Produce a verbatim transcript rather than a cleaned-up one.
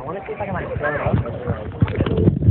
want to see if I can like throw it up.